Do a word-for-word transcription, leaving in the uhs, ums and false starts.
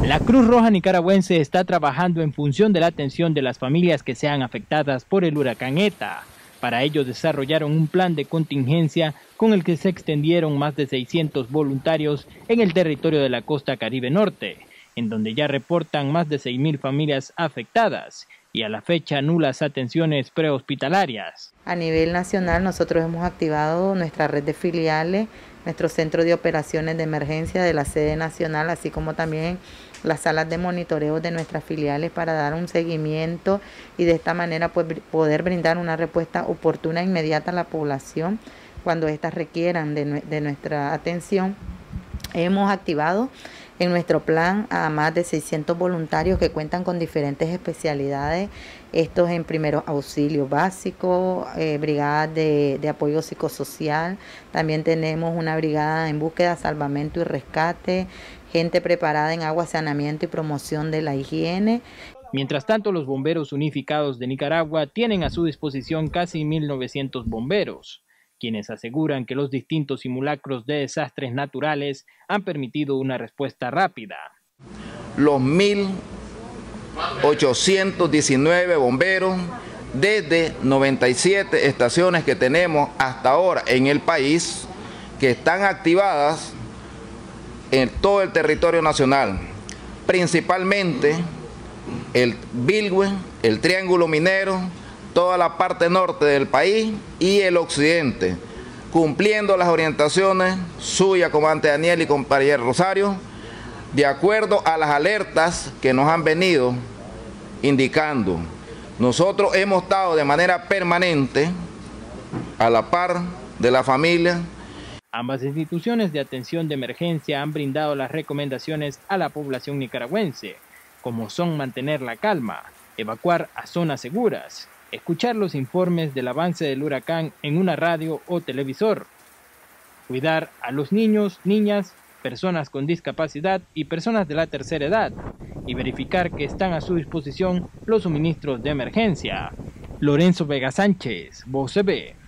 La Cruz Roja Nicaragüense está trabajando en función de la atención de las familias que sean afectadas por el huracán ETA. Para ello desarrollaron un plan de contingencia con el que se extendieron más de seiscientos voluntarios en el territorio de la costa Caribe Norte, en donde ya reportan más de seis mil familias afectadas y a la fecha nulas atenciones prehospitalarias. A nivel nacional nosotros hemos activado nuestra red de filiales, nuestro centro de operaciones de emergencia de la sede nacional, así como también las salas de monitoreo de nuestras filiales para dar un seguimiento y de esta manera pues, poder brindar una respuesta oportuna e inmediata a la población cuando éstas requieran de, de nuestra atención. Hemos activado en nuestro plan a más de seiscientos voluntarios que cuentan con diferentes especialidades, estos en primeros auxilios básicos, eh, brigadas de, de apoyo psicosocial, también tenemos una brigada en búsqueda, salvamento y rescate, gente preparada en agua, saneamiento y promoción de la higiene. Mientras tanto, los bomberos unificados de Nicaragua tienen a su disposición casi mil novecientos bomberos, quienes aseguran que los distintos simulacros de desastres naturales han permitido una respuesta rápida. Los mil ochocientos diecinueve bomberos desde noventa y siete estaciones que tenemos hasta ahora en el país, que están activadas en todo el territorio nacional, principalmente el Bilwi, el Triángulo Minero, toda la parte norte del país y el occidente, cumpliendo las orientaciones suyas, comandante Daniel y compañero Rosario, de acuerdo a las alertas que nos han venido indicando. Nosotros hemos estado de manera permanente a la par de la familia. Ambas instituciones de atención de emergencia han brindado las recomendaciones a la población nicaragüense, como son mantener la calma, evacuar a zonas seguras, escuchar los informes del avance del huracán en una radio o televisor, cuidar a los niños, niñas, personas con discapacidad y personas de la tercera edad, y verificar que están a su disposición los suministros de emergencia. Lorenzo Vega Sánchez, Voz C B.